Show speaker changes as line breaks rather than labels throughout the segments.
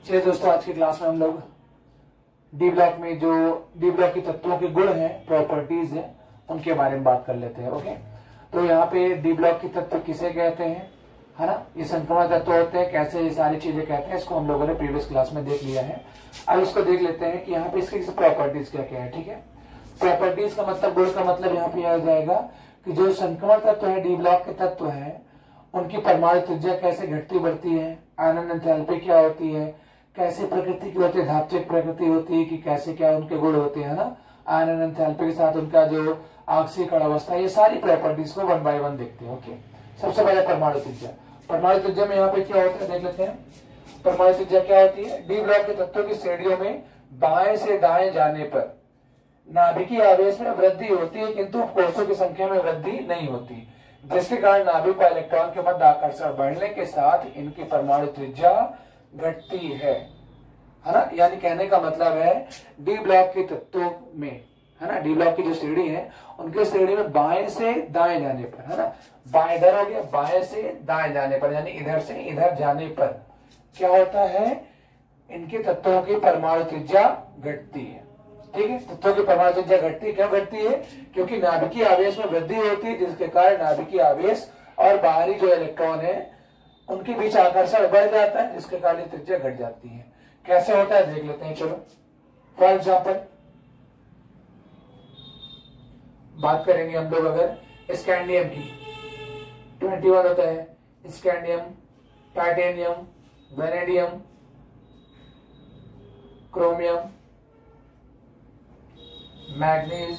चलिए दोस्तों, आज की क्लास में हम लोग डी ब्लॉक में जो डी ब्लॉक के तत्वों के गुण हैं, प्रॉपर्टीज हैं, उनके बारे में बात कर लेते हैं। ओके, तो यहाँ पे डी ब्लॉक के तत्व किसे कहते हैं, है ना, ये संक्रमण तत्व होते हैं, कैसे ये सारी चीजें कहते हैं, इसको हम लोगों ने प्रीवियस क्लास में देख लिया है। अब इसको देख लेते हैं कि यहाँ पे इसकी प्रॉपर्टीज क्या क्या है। ठीक है, प्रॉपर्टीज का मतलब, गुण का मतलब यहाँ पे आ जाएगा कि जो संक्रमण तत्व है, डी ब्लॉक के तत्व है, उनकी परमाणु त्रिज्या कैसे घटती बढ़ती है, आयनन एंथैल्पी क्या होती है, कैसे प्रकृति की होती है, धात्विक प्रकृति होती है कि कैसे क्या उनके गुण होते हैं ना, आयनन एंथैल्पी के साथ उनका जो आक्सीय अवस्था, ये सारी प्रॉपर्टीज को 1 by 1 देखते हैं। ओके, सबसे पहले परमाणु त्रिज्या। परमाणु त्रिज्या में यहाँ पे क्या होता है देख लेते हैं। परमाणु त्रिज्या क्या होती है? डी ब्लॉक के तत्वों की श्रेणियों में बाएं से दाएं जाने पर नाभिकीय आवेश में वृद्धि होती है, किंतु कोषों की संख्या में वृद्धि नहीं होती, जिसके कारण नाभिक पर इलेक्ट्रॉन के मध्य आकर्षण बढ़ने के साथ इनकी परमाणु त्रिज्या घटती है ना। यानी कहने का मतलब है डी ब्लॉक के तत्वों में, है ना, डी ब्लॉक की जो श्रेणी है, उनके श्रेणी में बाएं से दाएं जाने पर, है ना, बाएं इधर हो गया, बाएं से दाएं जाने पर, यानी इधर से इधर जाने पर क्या होता है, इनके तत्वों की परमाणु त्रिज्या घटती है। ठीक है, तत्वों की परमाणु त्रिज्या घटती, क्यों घटती है? क्योंकि नाभिकीय आवेश में वृद्धि होती है, जिसके कारण नाभिकीय आवेश और बाहरी जो इलेक्ट्रॉन है उनके बीच आकर्षण बढ़ जाता है, जिसके कारण त्रिज्या घट जाती है। कैसे होता है देख लेते हैं। चलो, फॉर एग्जाम्पल बात करेंगे हम लोग अगर स्कैंडियम की, 21 होता है scandium, titanium, vanadium, chromium, manganese,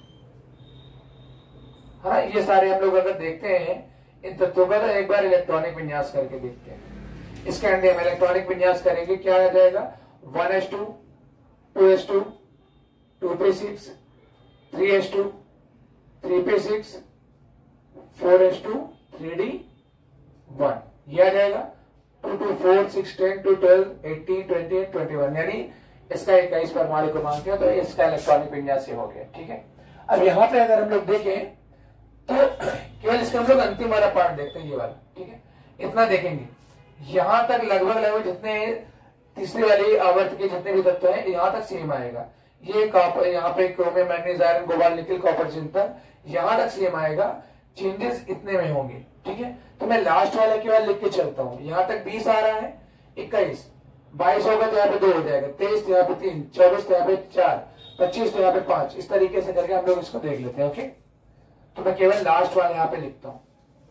है ना, ये सारे हम लोग अगर देखते हैं इन तत्वों का, तो एक बार इलेक्ट्रॉनिक विन्यास करके देखते हैं। स्कैंडियम इलेक्ट्रॉनिक विन्यास करेंगे, क्या आ जाएगा? 1s2, 2s2, 2p6, 3s2, 3p6, 4s2, 3d1, ये आ जाएगा। 2 2 4 6 10 2 12 18 20 21, यानी इसका 21 परमाणु क्रमांक है, तो इसका इलेक्ट्रॉनिक विन्यास हो गया। ठीक है, अब यहाँ पे अगर हम लोग देखें तो केवल इसका हम लोग अंतिम वाला पार्ट देखते हैं, ये वाला। ठीक है, इतना देखेंगे, यहां तक लगभग जितने तीसरी वाली आवर्त के जितने भी तत्व हैं, यहां तक सेम आएगा। ये कॉपर, यहाँ पे chromium, manganese, iron, cobalt, nickel, copper, zinc, यहां तक सेम आएगा, चेंजेस इतने में होंगे। ठीक है, तो मैं लास्ट वाला केवल लिख के चलता हूं। यहां तक 20 आ रहा है, 21, 22 होगा तो यहाँ पे 2 हो जाएगा, 23 तो यहाँ पे 3, 24 तो यहाँ पे 4, 25 तो यहाँ पे 5, इस तरीके से करके हम लोग इसको देख लेते हैं। ओके, तो मैं केवल लास्ट वाला यहाँ पे लिखता हूं,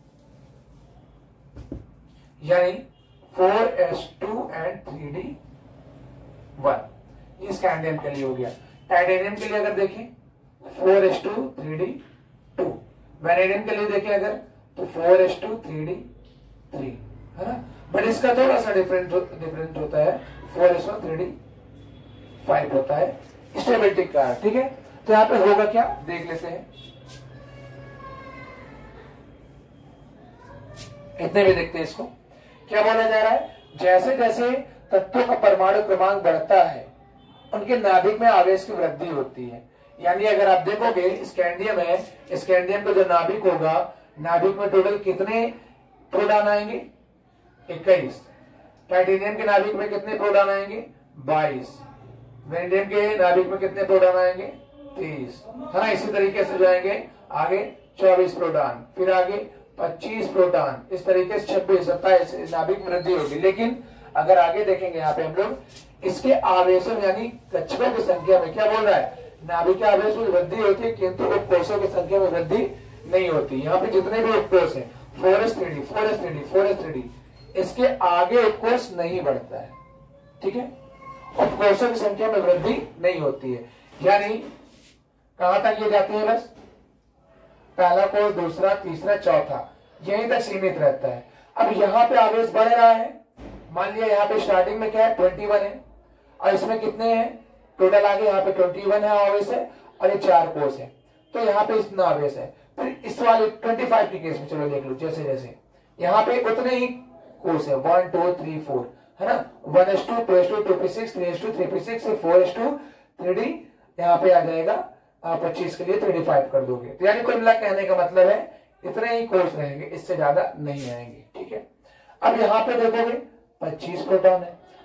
यानी 4s2 एंड 3d1, ये स्कैंडियम के लिए हो गया। टाइटेनियम के लिए अगर देखें 4s2 3d2, वेनेडियम के लिए देखें अगर तो 4s2 3d3, है ना, बट इसका थोड़ा सा डिफरेंट होता है, 4s1 3d5 होता है स्टेबिलिटी का। ठीक है, तो यहाँ पे होगा क्या देख लेते हैं। इतने भी देखते हैं इसको, क्या बोला जा रहा है? जैसे जैसे तत्वों का परमाणु क्रमांक बढ़ता है, उनके नाभिक में आवेश की वृद्धि होती है। यानी अगर आप देखोगे स्कैंडियम है, स्कैंडियम का जो नाभिक होगा, नाभिक में टोटल कितने प्रोटॉन आएंगे? 21। टाइटेनियम के नाभिक में कितने प्रोटॉन आएंगे? 22। वेनेडियम के नाभिक में कितने प्रोटॉन आएंगे? 23, है ना। इसी तरीके से जाएंगे आगे 24 प्रोटॉन, फिर आगे 25 प्रोटॉन, इस तरीके से 26, 27 नाभिक वृद्धि होगी। लेकिन अगर आगे देखेंगे यहाँ पे हम लोग, इसके आवेशों यानी कक्षकों की संख्या में क्या बोल रहा है? नाभिक आवेश में वृद्धि होती है, किंतु उपकोषों की संख्या में वृद्धि नहीं होती। यहाँ पे जितने भी उपकोष है, 4s3d, 4s3d, 4s3d, इसके आगे उपकोष नहीं बढ़ता है। ठीक है, उपकोषों की संख्या में वृद्धि नहीं होती है, यानी कहां तक ये जाती है? बस पहला कोष, दूसरा, तीसरा, चौथा, यहीं तक सीमित रहता है। अब यहाँ पे आवेश बढ़ रहा है, मान लिया यहाँ पे स्टार्टिंग में क्या है? 21 है, और इसमें कितने हैं टोटल? आगे यहाँ पे 21 है आवेश है, और ये 4 कोष है, तो यहाँ पे इतना आवेश है। फिर इस वाले 25 के केस में चलो देख लो, जैसे जैसे यहाँ पे उतने ही कोष है, 1 2 3 4, है ना, 1s2 2s2 2p6 3s2 3p6 4s2 3d, यहाँ पे आ जाएगा 25 के लिए 35 कर दोगे, तो यानी कुल मिला कहने का मतलब है इतने ही कोष रहेंगे, इससे ज्यादा नहीं आएंगे। ठीक है, अब यहाँ पे देखोगे 25 प्रोटॉन है,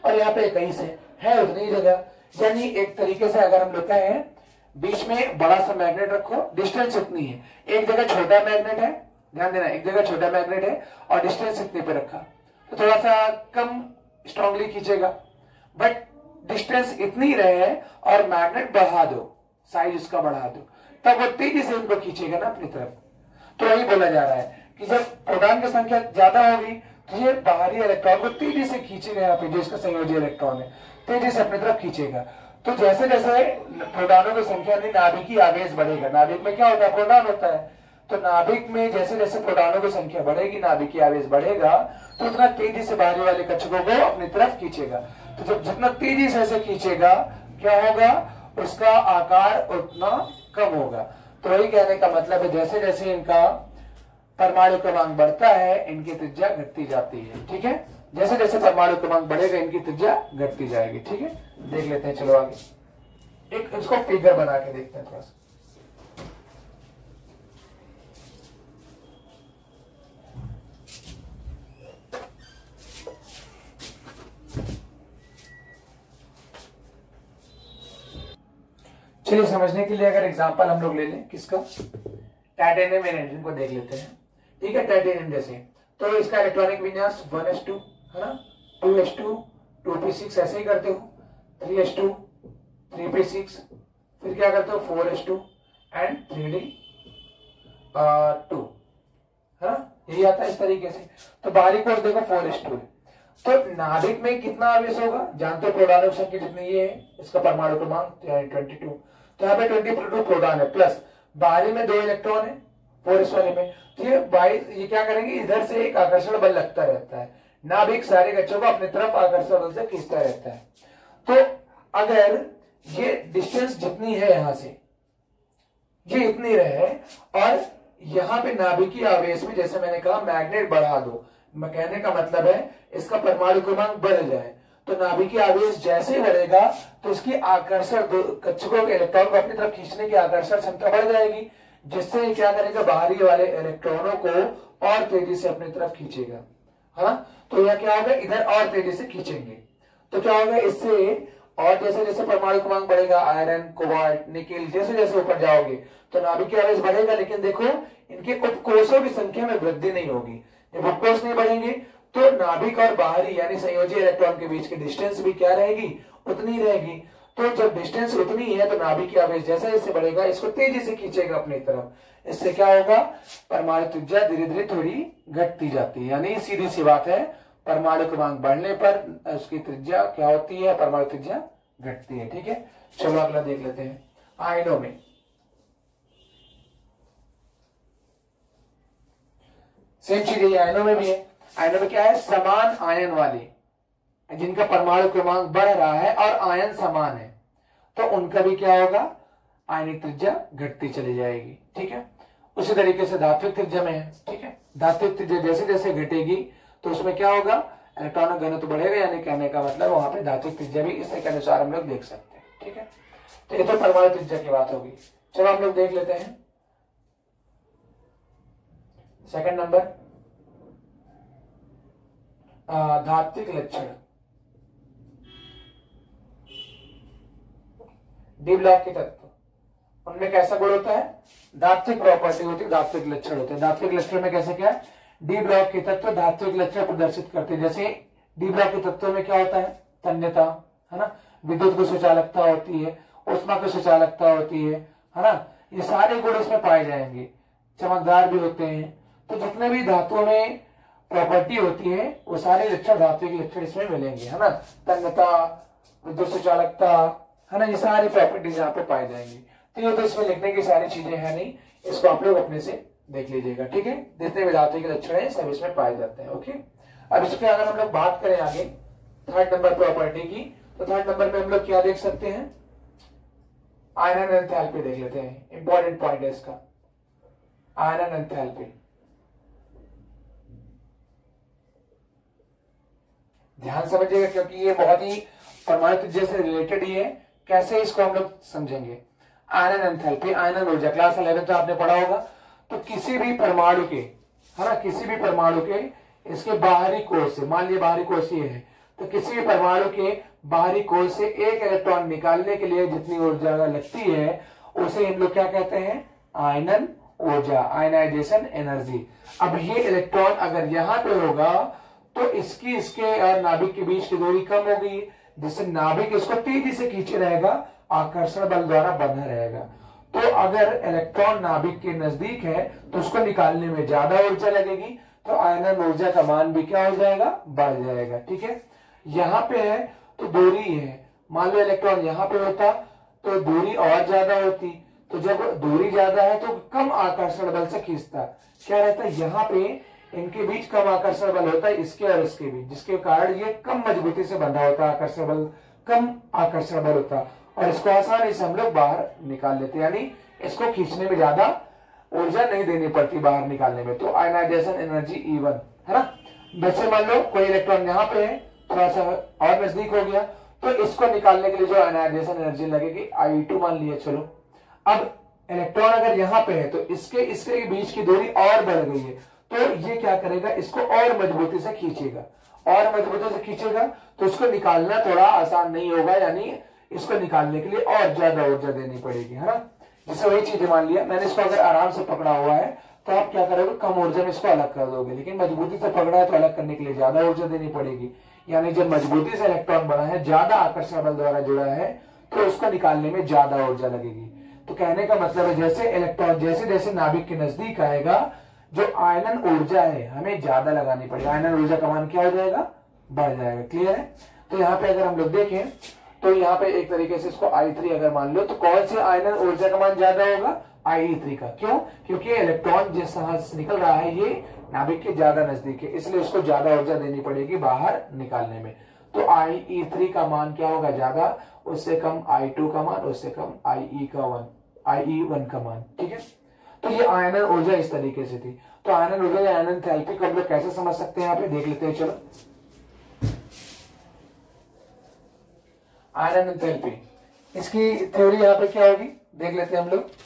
और यहाँ पे 21 है उतनी जगह। यानी एक तरीके से अगर हम लोग कहें बीच में बड़ा सा मैग्नेट रखो, डिस्टेंस इतनी है, एक जगह छोटा मैग्नेट है, ध्यान देना एक जगह छोटा मैग्नेट है और डिस्टेंस इतने पे रखा, तो थोड़ा सा कम स्ट्रांगली खींचेगा, बट डिस्टेंस इतनी रहे और मैग्नेट बढ़ा दो, साइज उसका बढ़ा दो, तब वो तेजी से उनको खींचेगा ना अपनी तरफ। तो वही बोला जा रहा है कि जब प्रोटॉन की संख्या ज्यादा होगी तो ये बाहरी इलेक्ट्रॉन को तेजी से खींचेगा, यहाँ पे जो इसका संयोजी इलेक्ट्रॉन है तेजी से अपनी तरफ खींचेगा। तो जैसे जैसे प्रोटॉनों की संख्या नहीं, नाभिक की आवेश बढ़ेगा। नाभिक में क्या होता है, प्रोटॉन होता है, तो नाभिक में जैसे जैसे प्रोटॉनों की संख्या बढ़ेगी, नाभिक की आवेश बढ़ेगा, तो उतना तेजी से बाहरी वाले कक्षकों को अपनी तरफ खींचेगा। तो जब जितना तेजी से ऐसे खींचेगा क्या होगा, उसका आकार उतना कम होगा। तो वही कहने का मतलब है जैसे जैसे इनका परमाणु क्रमांक बढ़ता है इनकी त्रिज्या घटती जाती है। ठीक है, जैसे जैसे परमाणु क्रमांक बढ़ेगा इनकी त्रिज्या घटती जाएगी। ठीक है, देख लेते हैं, चलो आगे एक इसको फिगर बना के देखते हैं थोड़ा सा। चलिए समझने के लिए अगर एग्जांपल हम लोग ले लें किसका, टाइटेनियम एनर्जी को देख लेते हैं। ठीक है, टाइटेनियम जैसे तो इसका इलेक्ट्रॉनिक विन्यास 1s2 है ना, 2s2 2p6 ऐसे ही करते हो, 3s2 3p6, फिर क्या करते हो 4s2 एंड 3d2 है ना, यही आता है इस तरीके से। तो बाहरी कोर्स देखो 4s2 है, तो नाभिक में कितना आवेश होगा जानते हो, प्रोटॉनों की संख्या जितनी ये है, इसका परमाणु क्रमांक 22, तो यहाँ पे 22 प्रोटॉन है, प्लस बाहरी में 2 इलेक्ट्रॉन है 4s वाले में, तो ये क्या करेंगे, इधर से एक आकर्षण बल लगता रहता है, नाभिक सारे कक्षों को अपनी तरफ आकर्षण बल से खींचता रहता है। तो अगर ये डिस्टेंस जितनी है यहां से ये इतनी रहे और यहाँ पे नाभिकीय आवेश में जैसे मैंने कहा मैग्नेट बढ़ा दो, कहने का मतलब है इसका परमाणु क्रमांक बढ़ जाए, तो नाभिकीय आवेश जैसे ही बढ़ेगा तो इसकी आकर्षण कक्षकों के इलेक्ट्रॉन को अपनी तरफ खींचने की आकर्षण क्षमता बढ़ जाएगी, जिससे क्या करेगा बाहरी वाले इलेक्ट्रॉनों को और तेजी से अपनी तरफ खींचेगा। हाँ, तो यह क्या होगा, इधर और तेजी से खींचेंगे, तो क्या होगा इससे, और जैसे जैसे परमाणु क्रमांक बढ़ेगा, आयरन कोबाल्ट निकेल जैसे जैसे ऊपर जाओगे तो नाभिकीय आवेश बढ़ेगा, लेकिन देखो इनके उपकोषों की संख्या में वृद्धि नहीं होगी। जब उपकोष नहीं बढ़ेंगे तो नाभिक और बाहरी यानी संयोजी इलेक्ट्रॉन के बीच की डिस्टेंस भी क्या रहेगी, उतनी रहेगी। तो जब डिस्टेंस उतनी है तो नाभिकीय आवेश जैसे जैसे बढ़ेगा इसको तेजी से खींचेगा अपनी तरफ। इससे क्या होगा, परमाणु त्रिज्या धीरे धीरे थोड़ी घटती जाती है, यानी सीधी सी बात है, परमाणु क्रमांक बढ़ने पर उसकी त्रिज्या क्या होती है, परमाणु त्रिज्या घटती है। ठीक है, चलो अगला देख लेते हैं। आयनों में सेम चीज है, आयनों में भी है। आयनों में क्या है, समान आयन वाले जिनका परमाणु क्रमांक बढ़ रहा है और आयन समान है, तो उनका भी क्या होगा, आयनिक त्रिज्या घटती चली जाएगी। ठीक है, उसी तरीके से धात्विक त्रिज्या में है। ठीक है, धात्विक त्रिज्या जैसे जैसे घटेगी तो उसमें क्या होगा, इलेक्ट्रॉनिक घनत्व बढ़ेगा, यानी कहने का मतलब वहां पे धात्विक त्रिज्या भी इसी के अनुसार हम लोग देख सकते हैं। ठीक है, तो ये तो परमाणु त्रिज्या की बात होगी। चलो हम लोग देख लेते हैं सेकंड नंबर, धात्विक लक्षण। डी ब्लॉक के तत्व, उनमें कैसा गुण होता है, धात्विक प्रॉपर्टी होती है, धात्विक लक्षण होते हैं। धात्विक लक्षण में कैसे क्या है, डी ब्लॉक के तत्व धात्विक लक्षण प्रदर्शित करते हैं। जैसे डी ब्लॉक के तत्वों में क्या होता है, तन्यता है ना, विद्युत की सुचालकता होती है, ऊष्मा की सुचालकता होती है ना, ये सारे गुण इसमें पाए जाएंगे, चमकदार भी होते हैं। तो जितने भी धातुओं में प्रॉपर्टी होती है वो सारे लक्षण धात्विक लक्षण इसमें मिलेंगे, है ना, तन्यता, विद्युत सुचालकता, है ना, ये सारी प्रॉपर्टीज यहाँ पे पाई जाएंगी। तो ये तो इसमें लिखने की सारी चीजें हैं नहीं, इसको आप लोग अपने से देख लीजिएगा। ठीक है, जितने भी धात्विक लक्षण है सब इसमें पाए जाते हैं। ओके, अब इसके अगर हम लोग बात करें आगे थर्ड नंबर प्रॉपर्टी की, तो थर्ड नंबर में हम लोग क्या देख सकते हैं, आयरन एंथैल्पी देख लेते हैं। इंपॉर्टेंट पॉइंट है इसका, आयरन एंथैल्पी। ध्यान समझिएगा क्योंकि ये बहुत ही परमाणु त्रिज्या से रिलेटेड ही है, कैसे इसको हम लोग समझेंगे। आयरन एंथैल्पी, आयरन ऊर्जा, क्लास 11 तो आपने पढ़ा होगा। तो किसी भी परमाणु के, है ना, किसी भी परमाणु के इसके बाहरी कोश से, मान लिया बाहरी कोश ये है, तो किसी भी परमाणु के बाहरी कोश से एक इलेक्ट्रॉन निकालने के लिए जितनी ऊर्जा लगती है उसे हम लोग क्या कहते हैं, आयनन ऊर्जा, आयनाइजेशन एनर्जी। अब ये इलेक्ट्रॉन अगर यहाँ पे होगा तो इसके और नाभिक के बीच की दूरी कम होगी, जिससे नाभिक इसको तेजी से खींचे रहेगा, आकर्षण बल द्वारा बंधा रहेगा। तो अगर इलेक्ट्रॉन नाभिक के नजदीक है तो उसको निकालने में ज्यादा ऊर्जा लगेगी, तो आयनन ऊर्जा का मान भी क्या हो जाएगा, बढ़ जाएगा। ठीक है, यहाँ पे है तो दूरी है, मान लो इलेक्ट्रॉन यहाँ पे होता तो दूरी और ज्यादा होती, तो जब दूरी ज्यादा है तो कम आकर्षण बल से खींचता, क्या रहता है यहाँ पे इनके बीच कम आकर्षण बल होता है, इसके और इसके बीच, जिसके कारण ये कम मजबूती से बंधा होता है, आकर्षण बल कम आकर्षण बल होता और इसको आसानी से हम लोग बाहर निकाल लेते, यानी इसको खींचने में ज्यादा ऊर्जा नहीं देनी पड़ती बाहर निकालने में। तो आयनाइजेशन एनर्जी E1 है ना। वैसे मान लो कोई इलेक्ट्रॉन यहाँ पे है, थोड़ा सा और नजदीक हो गया, तो इसको निकालने के लिए जो आयनाइजेशन एनर्जी लगेगी I2 मान लिया। चलो अब इलेक्ट्रॉन अगर यहाँ पे है तो इसके बीच की दूरी और बढ़ गई है, तो ये क्या करेगा, इसको और मजबूती से खींचेगा, और मजबूती से खींचेगा तो इसको निकालना थोड़ा आसान नहीं होगा, यानी इसको निकालने के लिए और ज्यादा ऊर्जा देनी पड़ेगी, है ना। जैसे वही चीज मान लिया मैंने, इसको अगर आराम से पकड़ा हुआ है तो आप क्या करोगे, कम ऊर्जा में इसको अलग कर दोगे, लेकिन मजबूती से पकड़ा है तो अलग करने के लिए ज्यादा ऊर्जा देनी पड़ेगी, यानी जब मजबूती से इलेक्ट्रॉन बना है, ज्यादा आकर्षण बल द्वारा जुड़ा है, तो उसको निकालने में ज्यादा ऊर्जा लगेगी। तो कहने का मतलब है जैसे इलेक्ट्रॉन जैसे जैसे नाभिक के नजदीक आएगा, जो आयनन ऊर्जा है हमें ज्यादा लगानी पड़ेगी, आयनन ऊर्जा का मान क्या हो जाएगा, बढ़ जाएगा। क्लियर है। तो यहाँ पे अगर हम लोग देखें तो यहाँ पे एक तरीके से इसको I3 अगर मान लो, तो कौन से आयनन ऊर्जा का मान ज्यादा होगा, IE3 का। क्यों, क्योंकि इलेक्ट्रॉन जिस तरह से निकल रहा है ये नाभिक के ज्यादा नजदीक है, इसलिए उसको ज्यादा ऊर्जा देनी पड़ेगी बाहर निकालने में। तो IE3 का मान क्या होगा, ज्यादा, उससे कम I2 का मान, उससे कम IE1 का मान। ठीक है, तो ये आयनन ऊर्जा इस तरीके से थी। तो आयनन ऊर्जा या आयनन एंथैल्पी को हम लोग कैसे समझ सकते हैं, यहाँ पे देख लेते हैं। चलो आयनन एंथैल्पी, इसकी थ्योरी यहाँ पे क्या होगी देख लेते हैं हम लोग।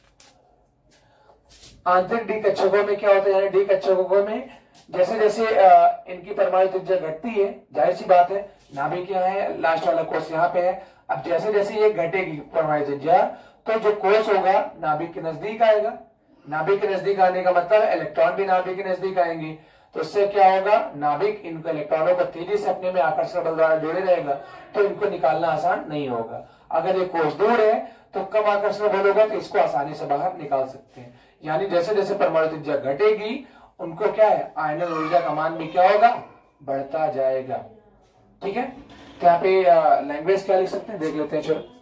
आंतरिक डी कक्षकों में क्या होता है, यानी डी कक्षकों में जैसे जैसे इनकी परमाणु त्रिज्या घटती है, जाहिर सी बात है नाभिक यहाँ है, लास्ट वाला कोष यहाँ पे है, अब जैसे जैसे ये घटेगी परमाणु त्रिज्या, तो जो कोष होगा नाभिक के नजदीक आएगा। नाभिक के नजदीक आने का मतलब इलेक्ट्रॉन भी नाभिक के नजदीक आएंगे, तो इससे क्या होगा, नाभिक इनको इलेक्ट्रॉनों को तेजी से अपने में आकर्षण बल द्वारा जोड़े रहेगा, तो इनको निकालना आसान नहीं होगा। अगर ये कोष दूर है तो कम आकर्षण बल होगा, तो इसको आसानी से बाहर निकाल सकते हैं। यानी जैसे जैसे परमाणु त्रिज्या घटेगी, उनको क्या है, आयनन ऊर्जा का मान भी क्या होगा, बढ़ता जाएगा। ठीक है, तो यहाँ पे लैंग्वेज क्या लिख सकते हैं देख लेते हैं। चलो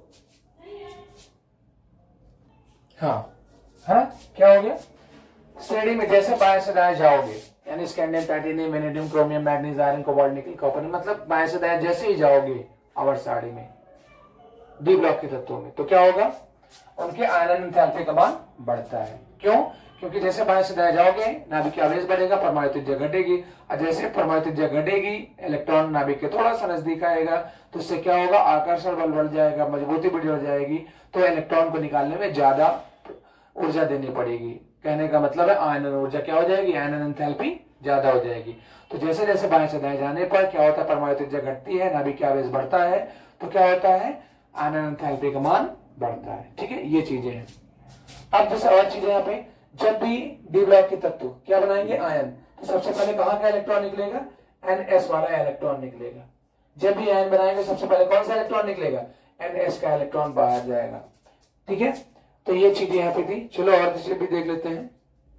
हाँ, है ना, क्या हो गया, श्रेणी में जैसे बाएं से दाएं जाओगे, यानी scandium, titanium, vanadium, chromium, manganese, iron, cobalt, nickel, copper, मतलब बाएं से दाएं जैसे ही जाओगे आवर्त सारणी में डी ब्लॉक के तत्वों में, तो क्या होगा, उनके आयनन एंथैल्पी का मान बढ़ता है। क्यों, क्योंकि जैसे बाएं से दाएं जाओगे नाभिक की आवेश बढ़ेगा, परमाणु त्रिज्या घटेगी, और जैसे परमाणु त्रिज्या घटेगी इलेक्ट्रॉन नाभिक के थोड़ा सा नजदीक आएगा, तो इससे क्या होगा, आकर्षण बल बढ़ जाएगा, मजबूती भी बढ़ जाएगी, तो इलेक्ट्रॉन को निकालने में ज्यादा ऊर्जा देनी पड़ेगी। कहने का मतलब है आयनन ऊर्जा क्या हो जाएगी, आयनन एंथैल्पी ज्यादा हो जाएगी। तो जैसे जैसे बाएं से दाएं जाने पर क्या होता है, परमाणु त्रिज्या घटती है, नाभिक की आवेश बढ़ता है, तो क्या होता है, आयनन एंथैल्पी का मान बढ़ता है। ठीक है, ये चीजें हैं। अब जैसे और चीजें यहाँ पे, जब भी डी ब्लॉक के तत्व क्या बनाएंगे, आयन, तो सबसे पहले कहां का इलेक्ट्रॉन निकलेगा, NS वाला इलेक्ट्रॉन निकलेगा। जब भी आयन बनाएंगे सबसे पहले कौन सा इलेक्ट्रॉन निकलेगा, NS का इलेक्ट्रॉन बाहर जाएगा। ठीक है, तो ये चीजें यहाँ पे थी। चलो और चीजें भी देख लेते हैं।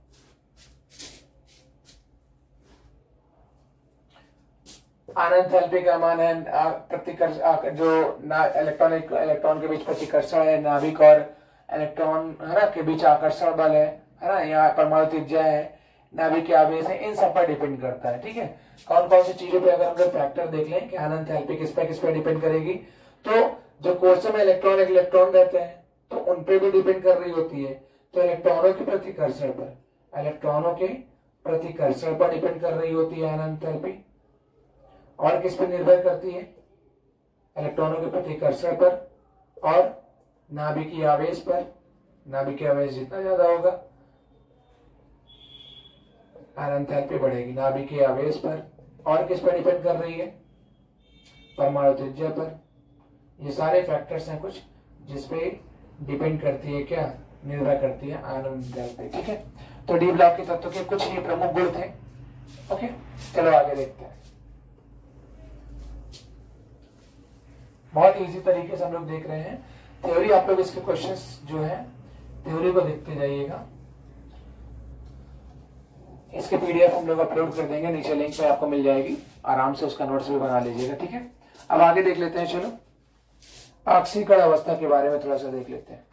आयनन एंथैल्पी का मान है प्रतिकर्षण, जो इलेक्ट्रॉन के बीच प्रतिकर्षण है, नाभिक और इलेक्ट्रॉन है ना के बीच आकर्षण बल है ना, यहाँ परमाणु त्रिज्या है, नाभिक के आवेश है, इन सब पर डिपेंड करता है। ठीक है, कौन कौन सी चीजों पे अगर हम लोग फैक्टर देख लें कि आयनन एंथैल्पी किस पे डिपेंड करेगी, तो जो कोर्स में इलेक्ट्रॉन रहते हैं तो उन पे भी डिपेंड कर रही होती है। तो इलेक्ट्रॉनों के प्रतिकर्षण पर डिपेंड कर रही होती है आयनन एंथैल्पी। और किस पर निर्भर करती है, इलेक्ट्रॉनों के प्रतिकर्षण पर और नाभिकीय आवेश पर। नाभिकीय आवेश जितना ज्यादा होगा आयनन एंथैल्पी बढ़ेगी, नाभिकीय आवेश पर। और किस पर डिपेंड कर रही है, परमाणु त्रिज्या पर। ये सारे फैक्टर्स हैं कुछ जिसपे डिपेंड करती है, क्या निर्भर करती है आयन अंतराल पे। ठीक है, तो डी ब्लॉक के तत्व के कुछ ही प्रमुख गुण थे। ओके, चलो आगे देखते हैं। बहुत इजी तरीके से हम लोग देख रहे हैं थ्योरी। आप लोग इसके क्वेश्चंस जो है थ्योरी को देखते जाइएगा। इसके पीडीएफ हम लोग अपलोड कर देंगे, नीचे लिंक पे आपको मिल जाएगी, आराम से उसका नोट्स भी बना लीजिएगा। ठीक है, अब आगे देख लेते हैं। चलो ऑक्सीकरण अवस्था के बारे में थोड़ा सा देख लेते हैं।